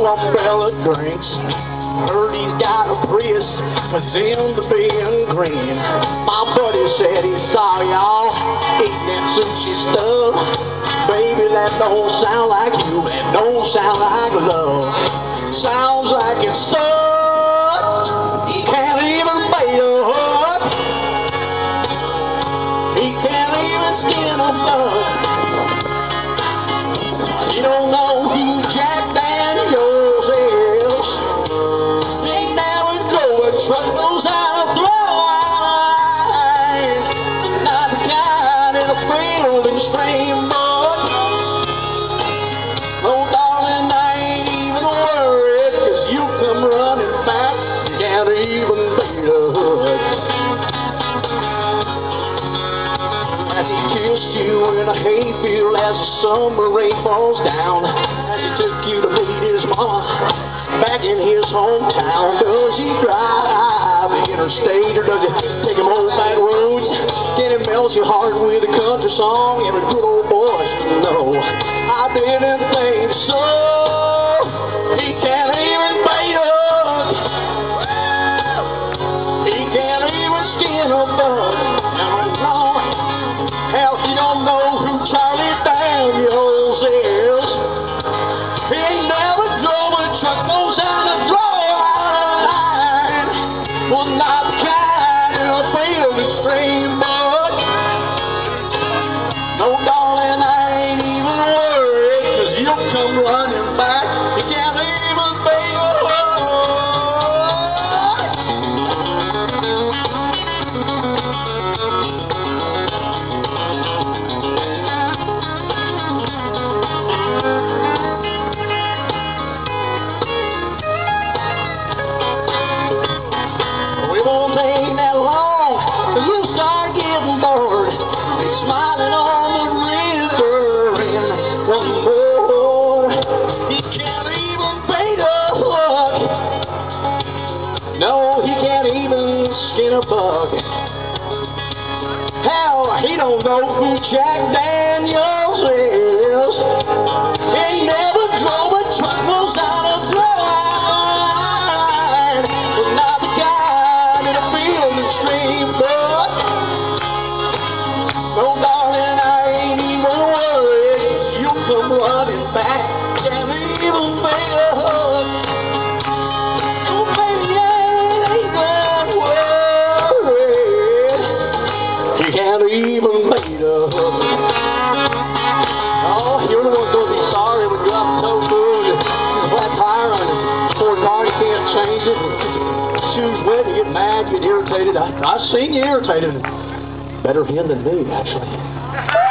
umbrella drinks. Heard he's got a Prius with them to being green. My buddy said he saw y'all eating that sushi stuff. Baby, that don't sound like you, that don't sound like love. Sounds like it sucks. He can't even bait a hook. He can't even skin a bug. You don't know who Jack Daniels is. Big never drove a truck knows how to throw a line. Not the kind in a freedom steamboat. No, darling, I ain't even worried, 'cause you come running back, you can't even beat a hood. As he kissed you in a hayfield as the summer rain falls down, as he took you to meet his mama back in his hometown. Does he drive the interstate, or does he take him old back roads? Can he melt your heart with a country song? Every good old boy should know. I didn't think so. He can't even bait us. He can't even skin a bug. No. Hell, he don't know who Charlie Daniels is. He never drove a truck, knows how to draw a line. Well, not the kind in a field of steamboat. No, darling, I ain't even worried, 'cause you'll come running back. You can't even beat a hook. It won't take that long, you'll start getting bored. Be smiling on the river in one more. He can't even bait a hook. No, he can't even skin a bug. Hell, he don't know who Jack Daniels is. He never drove a truck, knows how to drive. But not the guy in a field and steamboat. No, darling, I ain't even worried, 'cause you'll come running back. Can't even bait a hook. Oh, baby, I ain't that worried. You can't even bait a hook. Oh, you're the one going to be sorry when you're up so good. You're a flat tire on a Ford car, you can't change it. Shoes wet, you get mad, you get irritated. I've seen you irritated. Better him than me, actually.